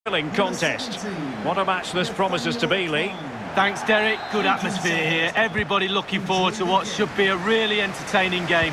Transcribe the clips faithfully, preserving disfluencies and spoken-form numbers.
Thrilling contest. What a match this promises to be, Lee. Thanks, Derek. Good atmosphere here. Everybody looking forward to what should be a really entertaining game.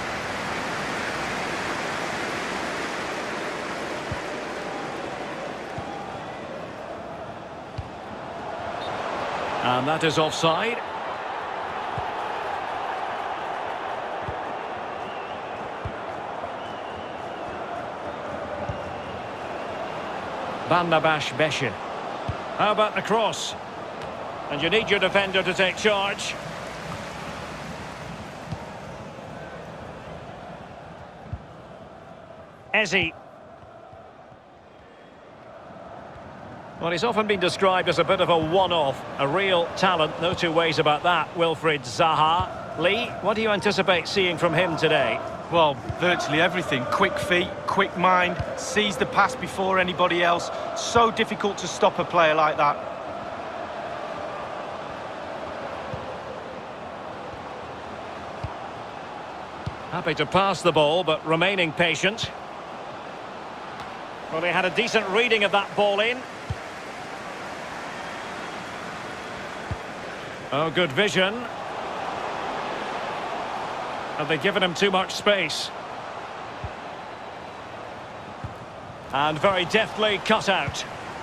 And that is offside. Barnabas Beshir. How about the cross? And you need your defender to take charge. Eze. Well, he's often been described as a bit of a one-off, a real talent, no two ways about that, Wilfried Zaha. Lee, what do you anticipate seeing from him today? Well, virtually everything. Quick feet, quick mind, sees the pass before anybody else. So difficult to stop a player like that. Happy to pass the ball, but remaining patient. Well, he had a decent reading of that ball in. Oh, good vision. Have they given him too much space? And very deftly cut out.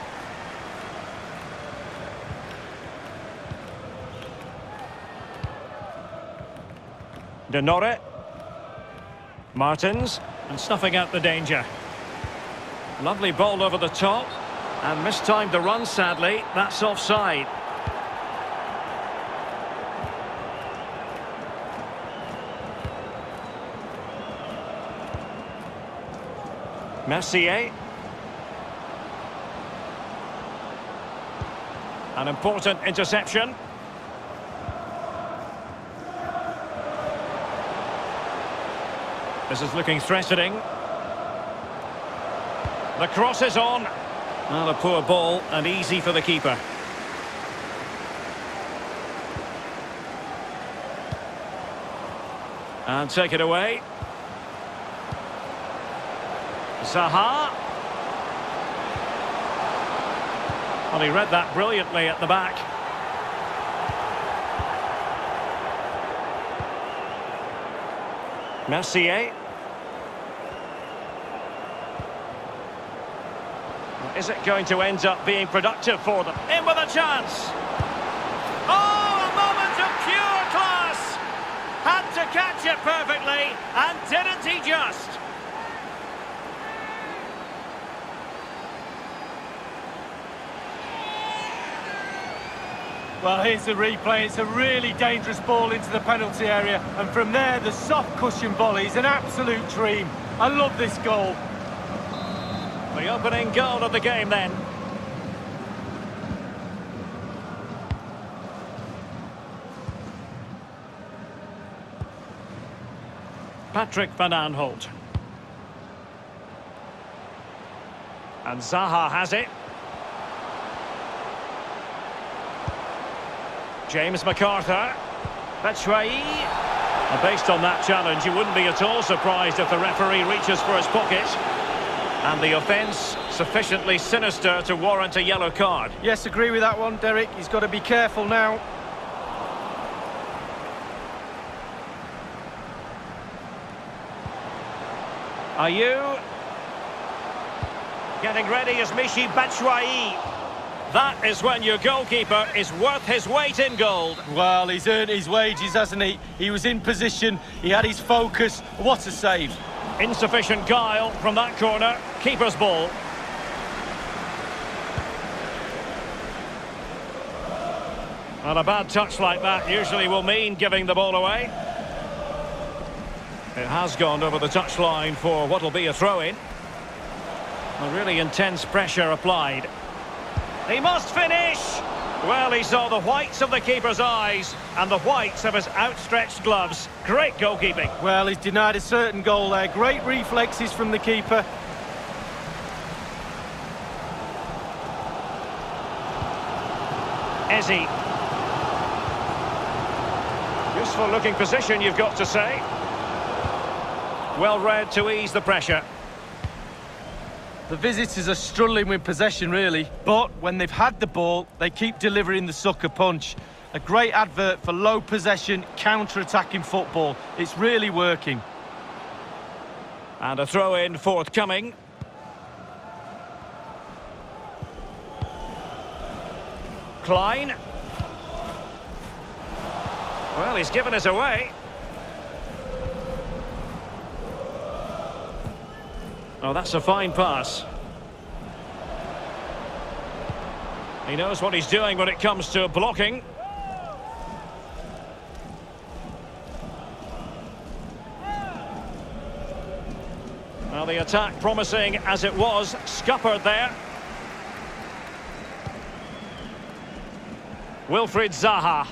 Denore. Martins. And snuffing out the danger. Lovely ball over the top. And mistimed the run, sadly. That's offside. Mercier. An important interception. This is looking threatening. The cross is on. Well, a poor ball and easy for the keeper. And take it away. Zaha. Well, he read that brilliantly at the back. Mercier. Is it going to end up being productive for them? In with a chance. Oh, a moment of pure class. Had to catch it perfectly, and didn't he just? Well, here's the replay. It's a really dangerous ball into the penalty area. And from there, the soft cushion volley is an absolute dream. I love this goal. The opening goal of the game, then. Patrick Van Aanholt. And Zaha has it. James McArthur. Batshuayi. And based on that challenge, you wouldn't be at all surprised if the referee reaches for his pocket. And the offence sufficiently sinister to warrant a yellow card. Yes, agree with that one, Derek. He's got to be careful now. Ayew. Getting ready is Michy Batshuayi. That is when your goalkeeper is worth his weight in gold. Well, he's earned his wages, hasn't he? He was in position, he had his focus. What a save. Insufficient guile from that corner. Keeper's ball. And a bad touch like that usually will mean giving the ball away. It has gone over the touchline for what will be a throw-in. A really intense pressure applied. He must finish! Well, he saw the whites of the keeper's eyes and the whites of his outstretched gloves. Great goalkeeping. Well, he's denied a certain goal there. Great reflexes from the keeper. Eze. Useful looking position, you've got to say. Well read to ease the pressure. The visitors are struggling with possession, really. But when they've had the ball, they keep delivering the sucker punch. A great advert for low possession, counter-attacking football. It's really working. And a throw-in forthcoming. Klein. Well, he's given us away. Oh, that's a fine pass. He knows what he's doing when it comes to blocking. Well, the attack promising as it was, scuppered there. Wilfried Zaha.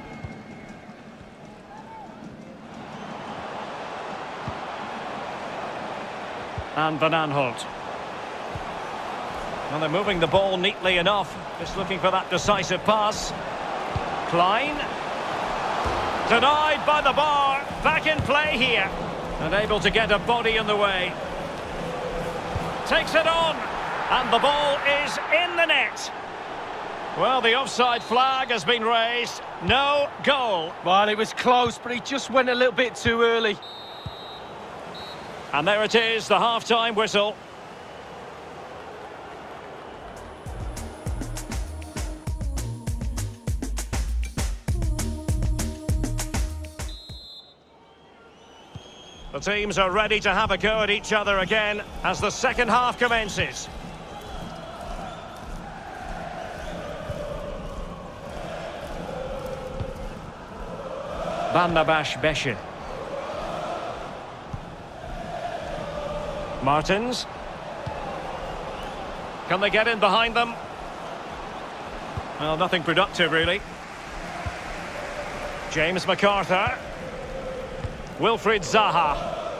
And Van Aanholt. Well, they're moving the ball neatly enough. Just looking for that decisive pass. Klein. Denied by the bar. Back in play here. And able to get a body in the way. Takes it on. And the ball is in the net. Well, the offside flag has been raised. No goal. Well, it was close, but he just went a little bit too early. And there it is, the half-time whistle. The teams are ready to have a go at each other again as the second half commences. Barnabas Beshir. Martins. Can they get in behind them? Well, nothing productive, really. James McArthur. Wilfried Zaha.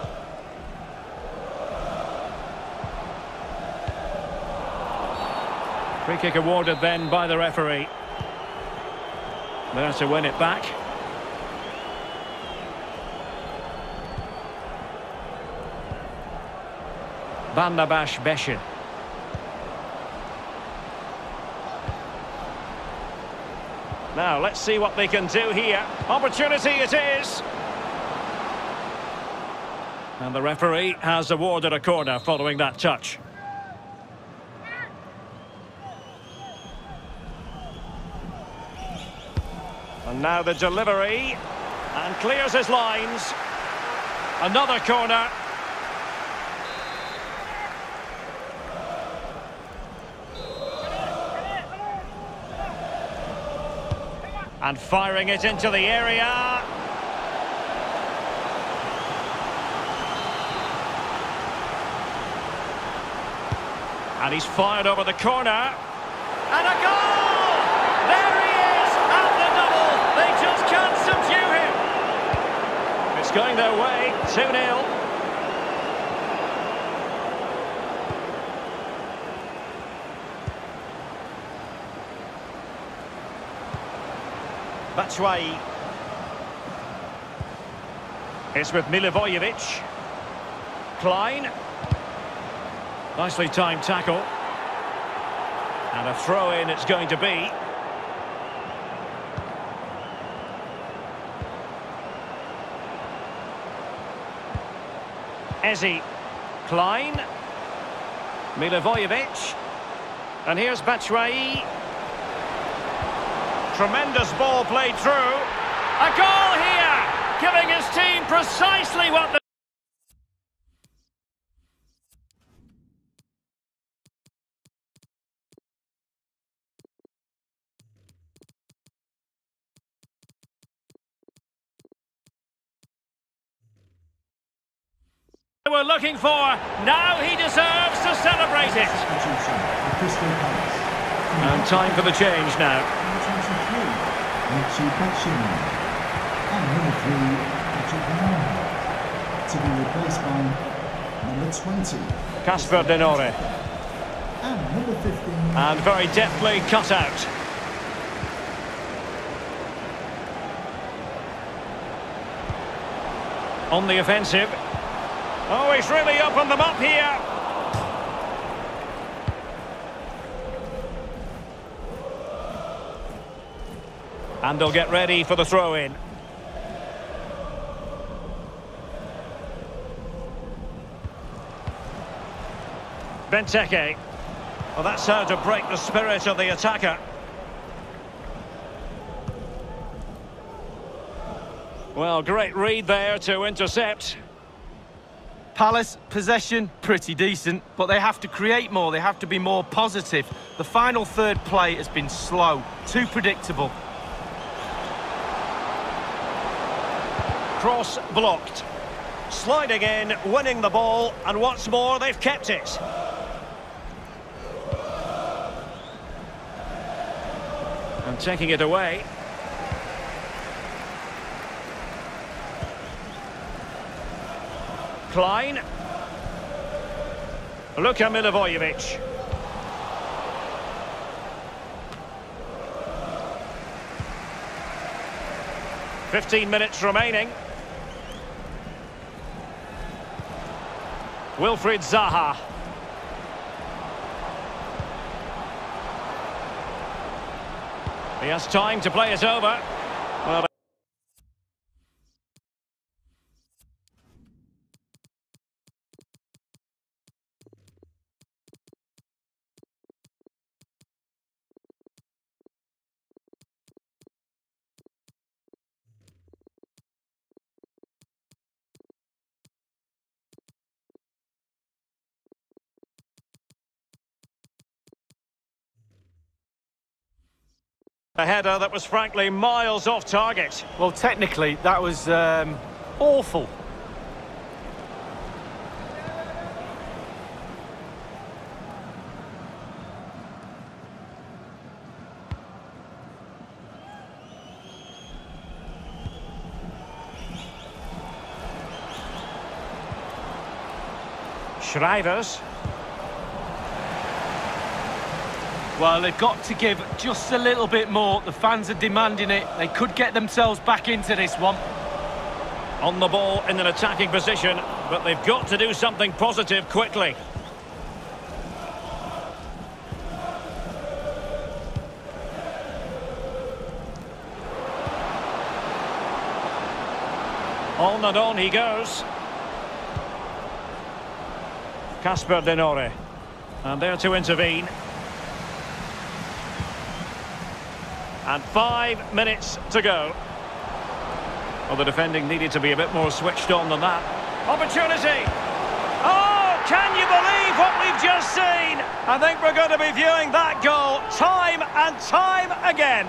Free kick awarded then by the referee. There to win it back. Barnabas Beshir. Now, let's see what they can do here. Opportunity it is. And the referee has awarded a corner following that touch. And now the delivery. And clears his lines. Another corner. And firing it into the area. And he's fired over the corner. And a goal! There he is! At the double! They just can't subdue him! It's going their way, two nil. Batshuayi. It's with Milivojevic. Klein. Nicely timed tackle. And a throw-in it's going to be. Eze. Klein. Milivojevic. And here's Batshuayi. Tremendous ball played through. A goal here, giving his team precisely what they were looking for. Now he deserves to celebrate it. And time for the change now. Michy Batshuayi and number three, Patrick Vieira, to be replaced by number twenty, Casper De Norre. and number fifteen, and very deftly cut out. On the offensive. Oh, he's really opened them up here. And they'll get ready for the throw-in. Benteke. Well, that's how to break the spirit of the attacker. Well, great read there to intercept. Palace, possession, pretty decent, but they have to create more, they have to be more positive. The final third play has been slow, too predictable. Cross blocked. Sliding in, winning the ball, and what's more, they've kept it. And taking it away. Klein. Luka Milivojevic. Fifteen minutes remaining. Wilfried Zaha. He has time to play it over. Well, a header that was frankly miles off target. Well, technically, that was um, awful. Schreivers. Well, they've got to give just a little bit more. The fans are demanding it. They could get themselves back into this one. On the ball in an attacking position, but they've got to do something positive quickly. On and on he goes. Casper Denore. And there to intervene. And five minutes to go. Well, the defending needed to be a bit more switched on than that. Opportunity! Oh, can you believe what we've just seen? I think we're going to be viewing that goal time and time again.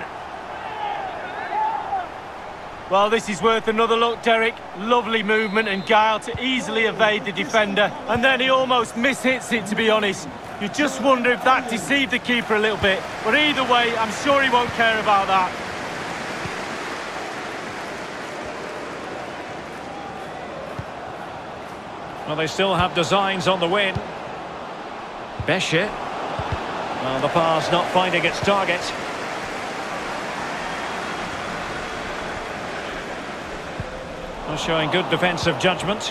Well, this is worth another look, Derek. Lovely movement and guile to easily evade the defender. And then he almost mishits it, to be honest. You just wonder if that deceived the keeper a little bit. But either way, I'm sure he won't care about that. Well, they still have designs on the win. Beshe. Well, the pass not finding its target. Well, showing good defensive judgment.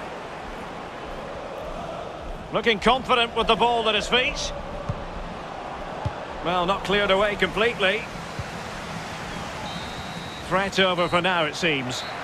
Looking confident with the ball at his feet. Well, not cleared away completely. Threat over for now, it seems.